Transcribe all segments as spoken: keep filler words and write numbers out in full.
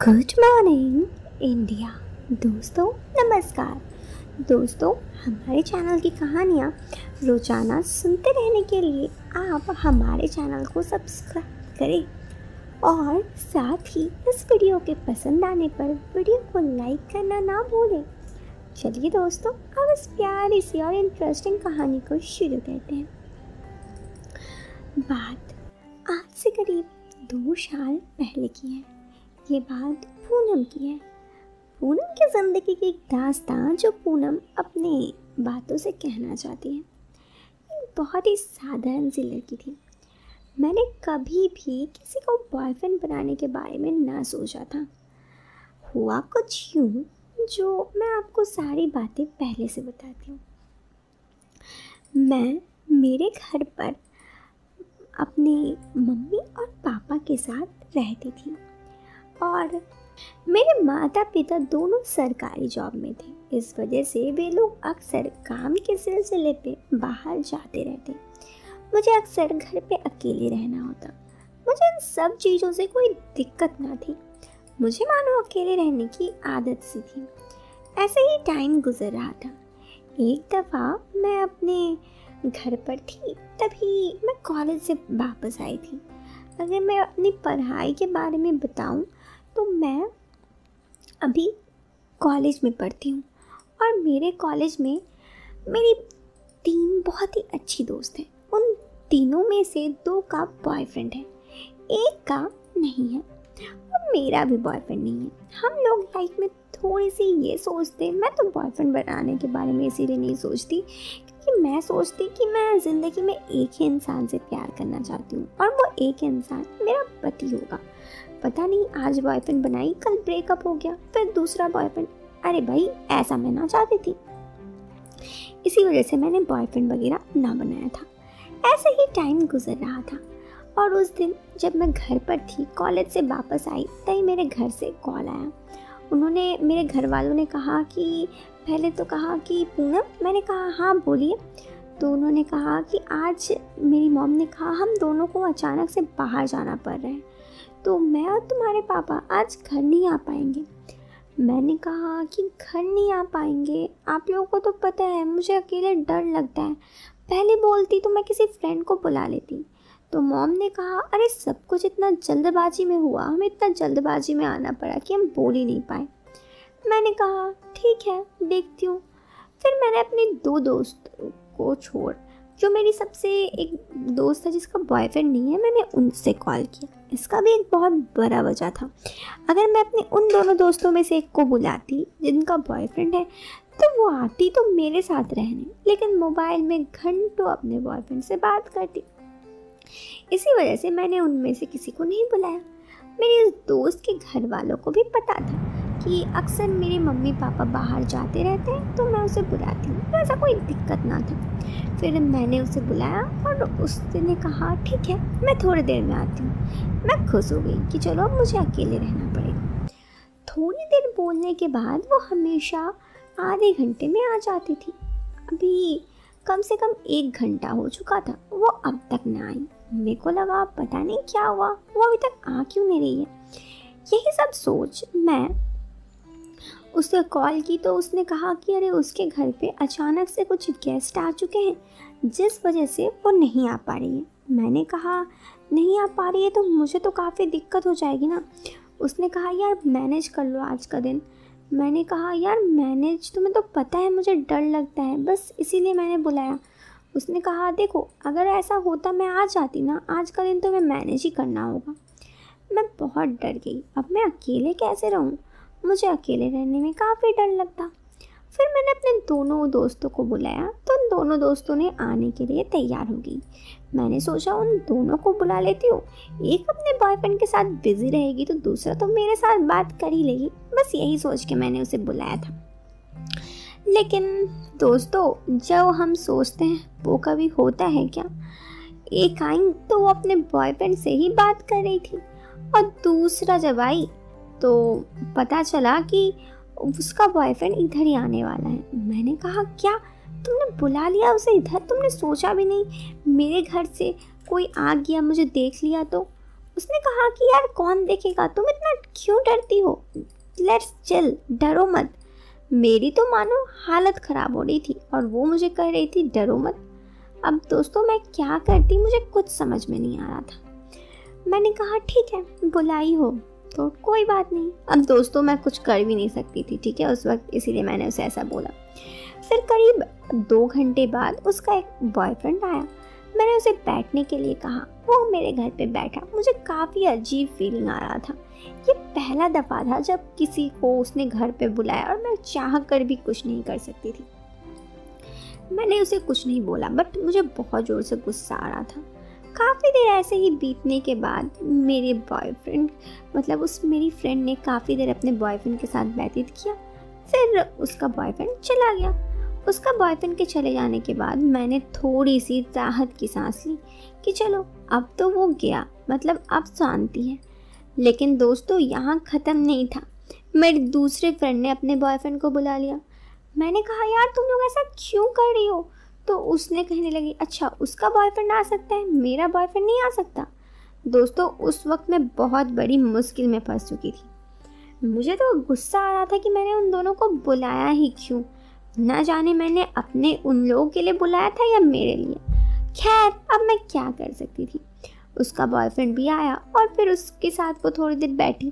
Good morning India. दोस्तों नमस्कार। दोस्तों हमारे चैनल की कहानियाँ रोज़ाना सुनते रहने के लिए आप हमारे चैनल को सब्सक्राइब करें और साथ ही इस वीडियो के पसंद आने पर वीडियो को लाइक करना ना भूलें। चलिए दोस्तों अब इस प्यारी सी और इंटरेस्टिंग कहानी को शुरू करते हैं। बात आज से करीब दो साल पहले की है। ये बात पूनम की है। पूनम की ज़िंदगी की एक दास्तान जो पूनम अपनी बातों से कहना चाहती है। एक बहुत ही साधारण सी लड़की थी। मैंने कभी भी किसी को बॉयफ्रेंड बनाने के बारे में ना सोचा था। हुआ कुछ यूँ जो मैं आपको सारी बातें पहले से बताती हूँ। मैं मेरे घर पर अपनी मम्मी और पापा के साथ रहती थी और मेरे माता पिता दोनों सरकारी जॉब में थे। इस वजह से वे लोग अक्सर काम के सिलसिले पे बाहर जाते रहते। मुझे अक्सर घर पे अकेले रहना होता। मुझे इन सब चीज़ों से कोई दिक्कत ना थी। मुझे मानो अकेले रहने की आदत सी थी। ऐसे ही टाइम गुजर रहा था। एक दफ़ा मैं अपने घर पर थी, तभी मैं कॉलेज से वापस आई थी। अगर मैं अपनी पढ़ाई के बारे में बताऊं तो मैं अभी कॉलेज में पढ़ती हूँ और मेरे कॉलेज में मेरी तीन बहुत ही अच्छी दोस्त हैं। उन तीनों में से दो का बॉयफ्रेंड है, एक का नहीं है और मेरा भी बॉयफ्रेंड नहीं है। हम लोग लाइफ में थोड़ी सी ये सोचते, मैं तो बॉयफ्रेंड बनाने के बारे में इसीलिए नहीं सोचती क्योंकि मैं सोचती कि मैं ज़िंदगी में एक ही इंसान से प्यार करना चाहती हूँ और वो एक इंसान मेरा पति होगा। पता नहीं आज बॉयफ्रेंड बनाई, कल ब्रेकअप हो गया, फिर दूसरा बॉयफ्रेंड। अरे भाई ऐसा मैं ना चाहती थी। इसी वजह से मैंने बॉयफ्रेंड वगैरह ना बनाया था। ऐसे ही टाइम गुजर रहा था और उस दिन जब मैं घर पर थी, कॉलेज से वापस आई, तभी मेरे घर से कॉल आया। उन्होंने मेरे घर वालों ने कहा कि पहले तो कहा कि पूनम, मैंने कहा हाँ बोलिए। तो उन्होंने कहा कि आज मेरी मॉम ने कहा हम दोनों को अचानक से बाहर जाना पड़ रहा है, तो मैं और तुम्हारे पापा आज घर नहीं आ पाएंगे। मैंने कहा कि घर नहीं आ पाएंगे, आप लोगों को तो पता है मुझे अकेले डर लगता है। पहले बोलती तो मैं किसी फ्रेंड को बुला लेती। तो मॉम ने कहा अरे सब कुछ इतना जल्दबाजी में हुआ, हमें इतना जल्दबाजी में आना पड़ा कि हम बोल ही नहीं पाए। मैंने कहा ठीक है देखती हूँ। फिर मैंने अपने दो दोस्त को छोड़, जो मेरी सबसे एक दोस्त है जिसका बॉयफ्रेंड नहीं है, मैंने उनसे कॉल किया। इसका भी एक बहुत बड़ा वजह था। अगर मैं अपने उन दोनों दोस्तों में से एक को बुलाती जिनका बॉयफ्रेंड है तो वो आती तो मेरे साथ रहने, लेकिन मोबाइल में घंटों अपने बॉयफ्रेंड से बात करती। इसी वजह से मैंने उनमें से किसी को नहीं बुलाया। मेरे इस दोस्त के घर वालों को भी पता था कि अक्सर मेरे मम्मी पापा बाहर जाते रहते हैं, तो मैं उसे बुलाती हूँ, तो ऐसा कोई दिक्कत ना था। फिर मैंने उसे बुलाया और उसने कहा ठीक है मैं थोड़ी देर में आती हूँ। मैं खुश हो गई कि चलो अब मुझे अकेले रहना पड़ेगा। थोड़ी देर बोलने के बाद वो हमेशा आधे घंटे में आ जाती थी। अभी कम से कम एक घंटा हो चुका था, वो अब तक ना आई। मेरे को लगा पता नहीं क्या हुआ, वो अभी तक आ क्यों नहीं रही है। यही सब सोच मैं उससे कॉल की तो उसने कहा कि अरे उसके घर पे अचानक से कुछ गेस्ट आ चुके हैं जिस वजह से वो नहीं आ पा रही है। मैंने कहा नहीं आ पा रही है तो मुझे तो काफ़ी दिक्कत हो जाएगी ना। उसने कहा यार मैनेज कर लो आज का दिन। मैंने कहा यार मैनेज, तुम्हें तो पता है मुझे डर लगता है, बस इसीलिए मैंने बुलाया। उसने कहा देखो अगर ऐसा होता मैं आ जाती ना, आज का दिन तो मैं मैनेज ही करना होगा। मैं बहुत डर गई। अब मैं अकेले कैसे रहूँ, मुझे अकेले रहने में काफ़ी डर लगता। फिर मैंने अपने दोनों दोस्तों को बुलाया तो उन दोनों दोस्तों ने आने के लिए तैयार हो गई। मैंने सोचा उन दोनों को बुला लेती हूँ, एक अपने बॉयफ्रेंड के साथ बिजी रहेगी तो दूसरा तो मेरे साथ बात कर ही लेगी। बस यही सोच के मैंने उसे बुलाया था। लेकिन दोस्तों जो हम सोचते हैं वो कभी होता है क्या। एक आई तो वो अपने बॉयफ्रेंड से ही बात कर रही थी और दूसरा जब आई तो पता चला कि उसका बॉयफ्रेंड इधर ही आने वाला है। मैंने कहा क्या तुमने बुला लिया उसे इधर, तुमने सोचा भी नहीं मेरे घर से कोई आ गया मुझे देख लिया तो। उसने कहा कि यार कौन देखेगा, तुम इतना क्यों डरती हो? लेट्स चिल, डरो मत। मेरी तो मानो हालत ख़राब हो रही थी और वो मुझे कह रही थी डरो मत। अब दोस्तों मैं क्या करती मुझे कुछ समझ में नहीं आ रहा था। मैंने कहा ठीक है, बुलाई हो तो कोई बात नहीं। अब दोस्तों मैं कुछ कर भी नहीं सकती थी, ठीक है, उस वक्त, इसीलिए मैंने उसे ऐसा बोला। फिर करीब दो घंटे बाद उसका एक बॉयफ्रेंड आया। मैंने उसे बैठने के लिए कहा, वो मेरे घर पे बैठा। मुझे काफ़ी अजीब फीलिंग आ रहा था। ये पहला दफ़ा था जब किसी को उसने घर पे बुलाया और मैं चाह कर भी कुछ नहीं कर सकती थी। मैंने उसे कुछ नहीं बोला, बट मुझे बहुत ज़ोर से गुस्सा आ रहा था। काफ़ी देर ऐसे ही बीतने के बाद मेरे बॉयफ्रेंड मतलब उस मेरी फ्रेंड ने काफ़ी देर अपने बॉयफ्रेंड के साथ व्यतीत किया। फिर उसका बॉयफ्रेंड चला गया। उसका बॉयफ्रेंड के चले जाने के बाद मैंने थोड़ी सी राहत की सांस ली कि चलो अब तो वो गया, मतलब अब शांति है। लेकिन दोस्तों यहाँ ख़त्म नहीं था। मेरे दूसरे फ्रेंड ने अपने बॉयफ्रेंड को बुला लिया। मैंने कहा यार तुम लोग ऐसा क्यों कर रही हो? तो उसने कहने लगी अच्छा उसका बॉयफ्रेंड आ सकता है, मेरा बॉयफ्रेंड नहीं आ सकता। दोस्तों उस वक्त मैं बहुत बड़ी मुश्किल में फंस चुकी थी। मुझे तो गुस्सा आ रहा था कि मैंने उन दोनों को बुलाया ही क्यों। ना जाने मैंने अपने उन लोगों के लिए बुलाया था या मेरे लिए। खैर अब मैं क्या कर सकती थी। उसका बॉयफ्रेंड भी आया और फिर उसके साथ वो थोड़ी देर बैठी।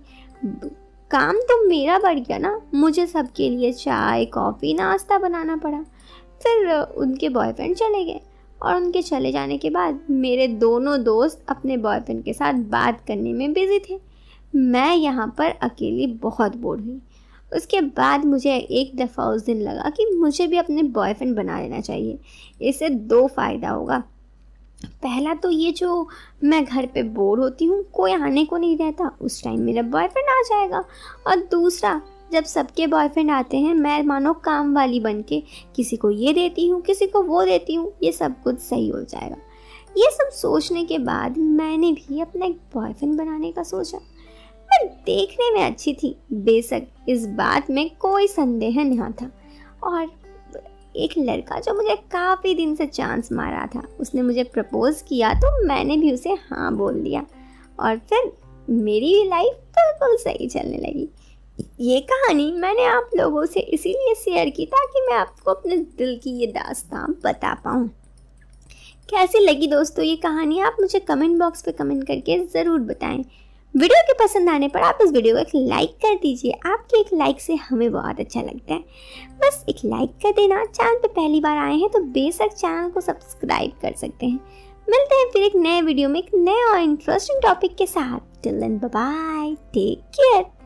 काम तो मेरा बढ़ गया ना, मुझे सबके लिए चाय कॉफ़ी नाश्ता बनाना पड़ा। फिर उनके बॉयफ्रेंड चले गए और उनके चले जाने के बाद मेरे दोनों दोस्त अपने बॉयफ्रेंड के साथ बात करने में बिजी थे। मैं यहाँ पर अकेली बहुत बोर हुई। उसके बाद मुझे एक दफ़ा उस दिन लगा कि मुझे भी अपने बॉयफ्रेंड बना लेना चाहिए। इससे दो फ़ायदा होगा। पहला तो ये जो मैं घर पे बोर होती हूँ, कोई आने को नहीं रहता, उस टाइम मेरा बॉयफ्रेंड आ जाएगा। और दूसरा जब सबके बॉयफ्रेंड आते हैं मैं मानो काम वाली बन के किसी को ये देती हूँ किसी को वो देती हूँ, ये सब कुछ सही हो जाएगा। ये सब सोचने के बाद मैंने भी अपना एक बॉयफ्रेंड बनाने का सोचा। मैं देखने में अच्छी थी, बेशक इस बात में कोई संदेह नहीं था। और एक लड़का जो मुझे काफ़ी दिन से चांस मारा था, उसने मुझे प्रपोज़ किया तो मैंने भी उसे हाँ बोल दिया और फिर मेरी भी लाइफ बिल्कुल सही चलने लगी। ये कहानी मैंने आप लोगों से इसीलिए शेयर की ताकि मैं आपको अपने दिल की ये दास्तान बता पाऊँ। कैसी लगी दोस्तों ये कहानी, आप मुझे कमेंट बॉक्स पे कमेंट करके ज़रूर बताएं। वीडियो के पसंद आने पर आप इस वीडियो को एक लाइक कर दीजिए। आपके एक लाइक से हमें बहुत अच्छा लगता है। बस एक लाइक कर देना। चैनल पे पहली बार आए हैं तो बेशक चैनल को सब्सक्राइब कर सकते हैं। मिलते हैं फिर एक नए वीडियो में एक नए और इंटरेस्टिंग टॉपिक के साथ। Till then bye bye, take care.